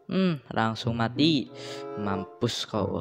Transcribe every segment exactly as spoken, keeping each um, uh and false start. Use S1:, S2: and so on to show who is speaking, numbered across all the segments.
S1: Hmm, langsung mati. Mampus kau.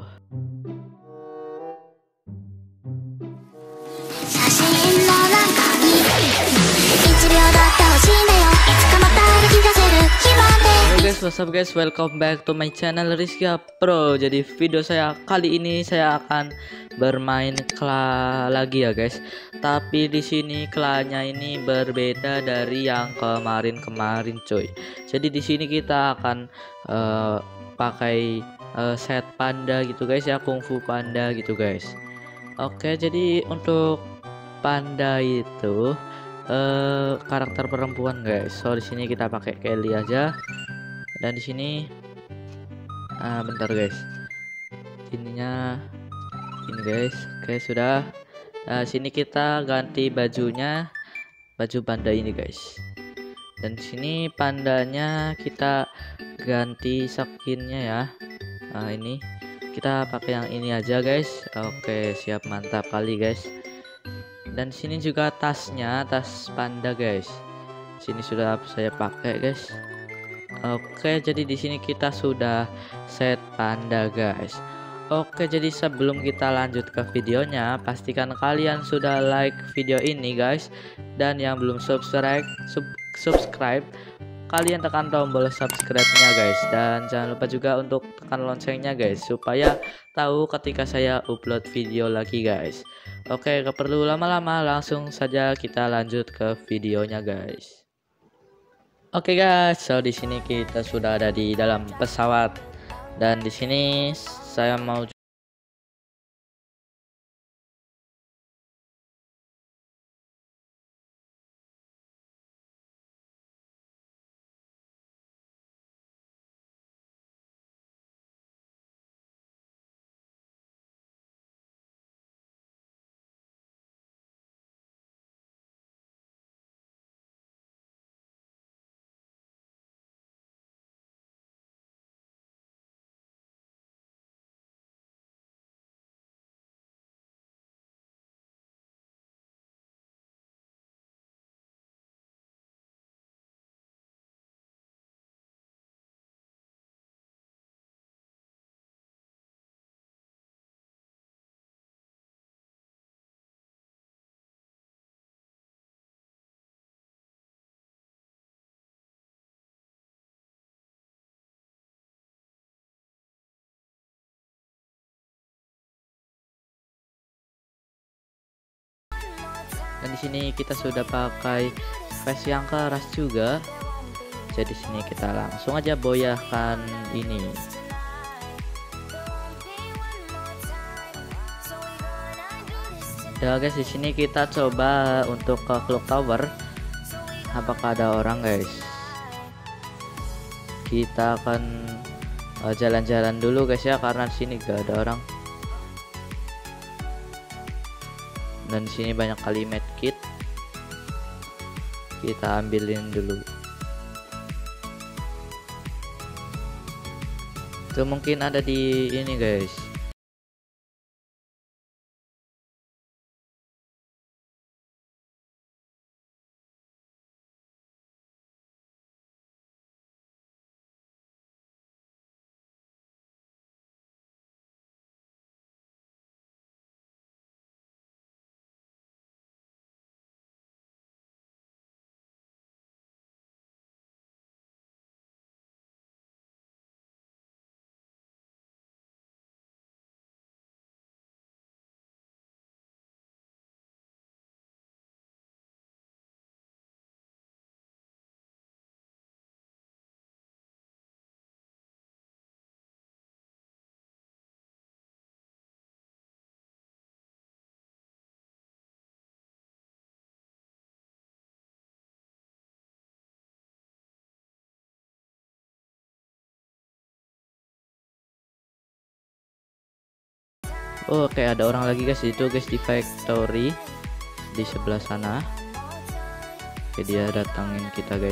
S2: 写真の中にいちびょうだって欲しいんだよ。いつかまた歩き出せる日まで。
S1: Halo guys, what's up guys? Welcome back to my channel Rizky Pro. Jadi video saya kali ini saya akan bermain kla lagi ya guys. Tapi di sini klanya ini berbeda dari yang kemarin-kemarin coy. Jadi di sini kita akan uh, pakai uh, set panda gitu guys ya, kungfu panda gitu guys. Oke, jadi untuk panda itu uh, karakter perempuan guys. So di sini kita pakai Kelly aja. Dan di sini ah, bentar guys, ininya ini guys. Oke sudah. Nah, sini kita ganti bajunya, baju panda ini guys. Dan di sini pandanya kita ganti skinnya ya. Nah ini kita pakai yang ini aja guys. Oke siap, mantap kali guys. Dan sini juga tasnya, tas panda guys. Sini sudah saya pakai guys. Oke, jadi di sini kita sudah set panda guys. Oke, jadi sebelum kita lanjut ke videonya, pastikan kalian sudah like video ini guys. Dan yang belum subscribe, sub subscribe, kalian tekan tombol subscribe-nya guys. Dan jangan lupa juga untuk tekan loncengnya guys, supaya tahu ketika saya upload video lagi guys. Oke, gak perlu lama-lama, langsung saja kita lanjut ke videonya guys. Oke okay guys, so di sini kita sudah ada di dalam pesawat dan di sini saya mau dan di sini kita sudah pakai face yang keras juga. Jadi sini kita langsung aja boyahkan ini. Ya guys, di sini kita coba untuk ke clock tower. Apakah ada orang guys? Kita akan jalan-jalan uh, dulu guys ya, karena di sini gak ada orang. Dan di sini banyak kali medkit, kita ambilin dulu. Itu mungkin ada di ini guys. Oh, oke, ada orang lagi guys, itu guys di factory di sebelah sana. Oke, dia datangin kita guys.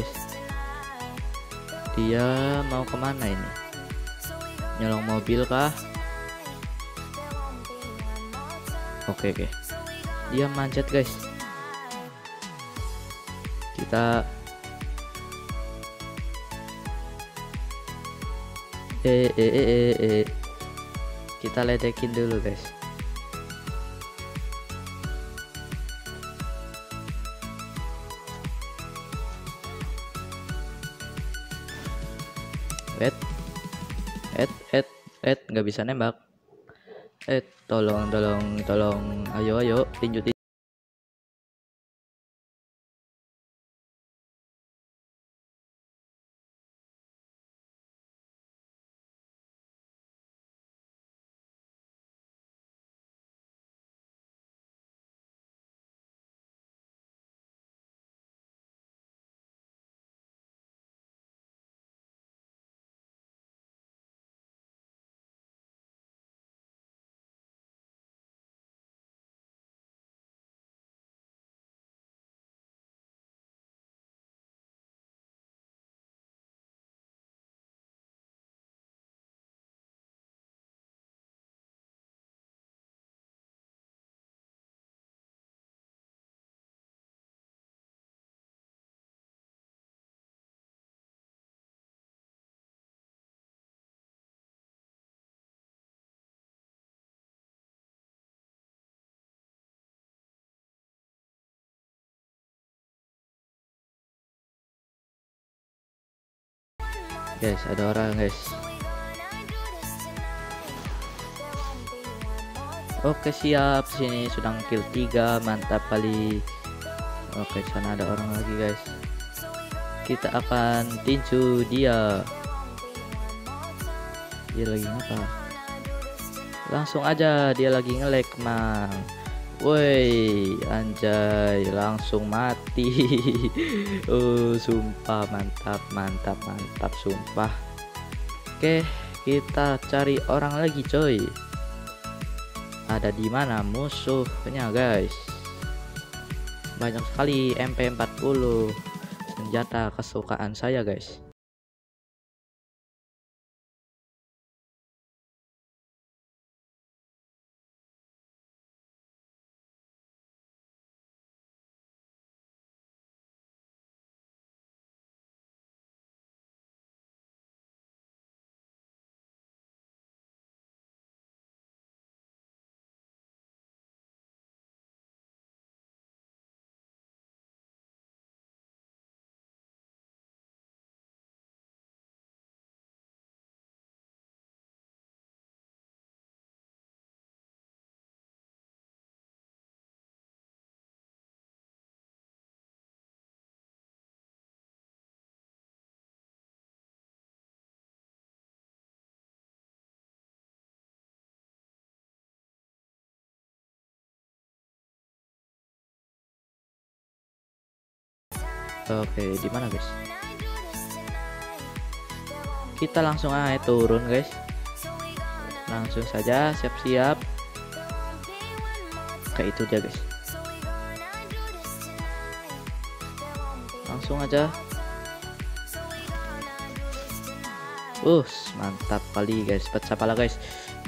S1: Dia mau kemana ini? Nyolong mobil kah? Oke oke, dia manjat guys. Kita eh eh eh eh, eh. Kita ledekin dulu guys. Wait, et et et nggak bisa nembak. Eh tolong tolong tolong, ayo ayo tinju tinju. Guys, ada orang guys. Oke siap, sini sudah kill tiga, mantap kali. Oke sana ada orang lagi guys. Kita akan tinju dia. Dia lagi ngapa? Langsung aja, dia lagi nge-lag mang. Woi anjay, langsung mati. Oh sumpah mantap mantap mantap sumpah. Oke kita cari orang lagi coy. Ada di mana musuhnya guys? Banyak sekali M P empat puluh, senjata kesukaan saya guys. Oke, di mana guys? Kita langsung aja turun guys. Langsung saja siap-siap. Kayak itu dia guys. Langsung aja. Uh, mantap kali guys. Pecah pala guys.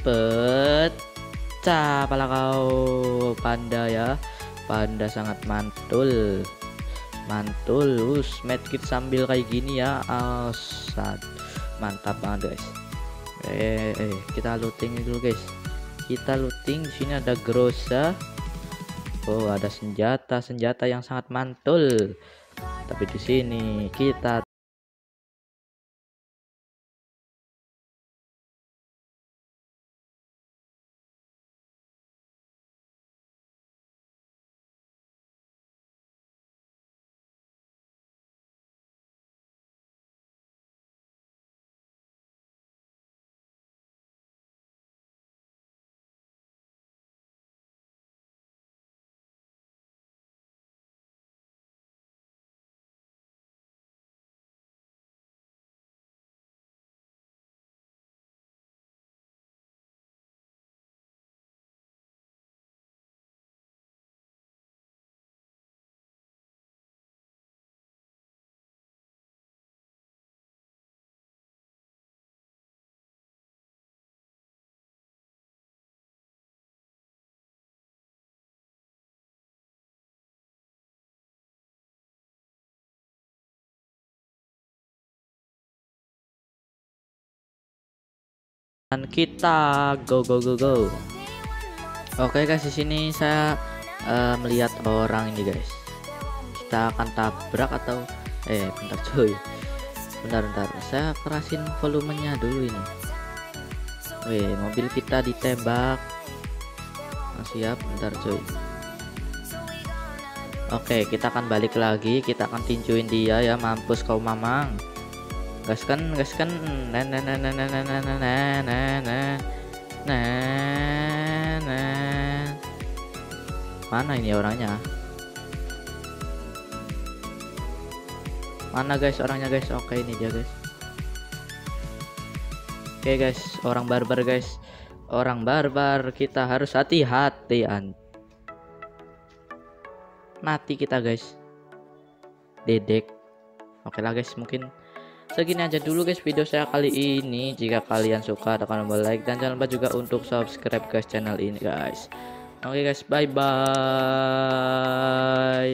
S1: Pecah pala kau panda ya. Panda sangat mantul. Mantul, us medkit sambil kayak gini ya, asad, mantap banget guys. Eh, eh kita looting dulu guys. Kita looting, di sini ada grosa. Oh ada senjata senjata yang sangat mantul. Tapi di sini kita dan kita go go go go. Oke guys, di sini saya uh, melihat orang ini guys. Kita akan tabrak atau eh bentar cuy. Bentar bentar. Saya kerasin volumenya dulu ini. Wih, mobil kita ditembak. Nah, siap, bentar cuy. Oke, kita akan balik lagi, kita akan tinjuin dia ya, mampus kau mamang. Gaskan, gaskan. Nah nah nah nah nah nah nah nah nah nah nah nah. Mana ini orangnya? Mana guys orangnya guys? Oke, ini dia guys. Oke guys, orang barbar guys. Orang barbar, kita harus hati-hati an. Mati kita guys. Dedek. Oke lah guys, mungkin segini aja dulu guys video saya kali ini. Jika kalian suka tekan tombol like dan jangan lupa juga untuk subscribe guys channel ini guys. Oke guys, bye bye.